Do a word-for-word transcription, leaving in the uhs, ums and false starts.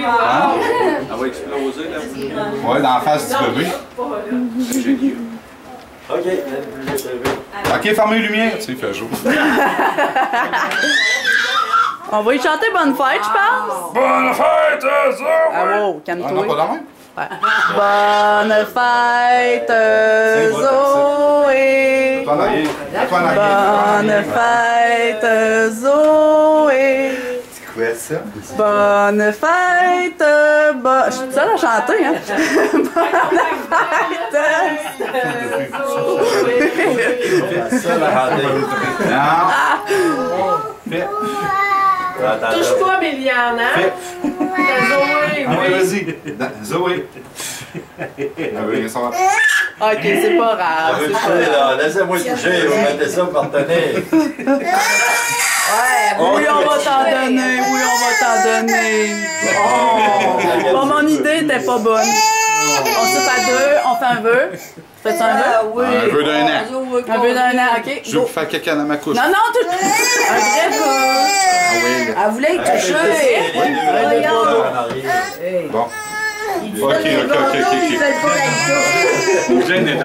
Hein? Elle va exploser, là. Ouais, dans la face du bébé. C'est génial. Ok. Ok, fermez les lumières. Tu sais, il fait jour. On va y chanter bonne fête, je pense. Bonne fête, Zoey! Ah wow, Ah non, calme-toi. pas la même? Ouais. Bonne fête, Zoé. Toi en arrière. Toi en arrière. Bonne fête, Zoé. C'est quoi ça? Bonne fête, bo... Je suis seule à chanter, hein? Bonne fête, Ça, la randée. Non. Fais. Touche pas, Méliane, hein? Zoé, Ah, oui. vas-y. Zoé. Ah oui, ça va. Ok, c'est pas grave. Vous touchez, là. Laissez-moi toucher. Vous mettez ça pour tenir. Oui, on va t'en donner. Oui, on va t'en donner. Oh. Bon, mon idée était pas bonne. On se fait à deux, on fait un vœu. Fais-tu un vœu? Oui. Un vœu d'un an. Un vœu d'un an, ok. Je veux faire caca dans ma couche. Non, non, tu... Un vrai vœu. Ah oui. Elle voulait être touchée. Bon. Ok, ok, ok, ok. ok.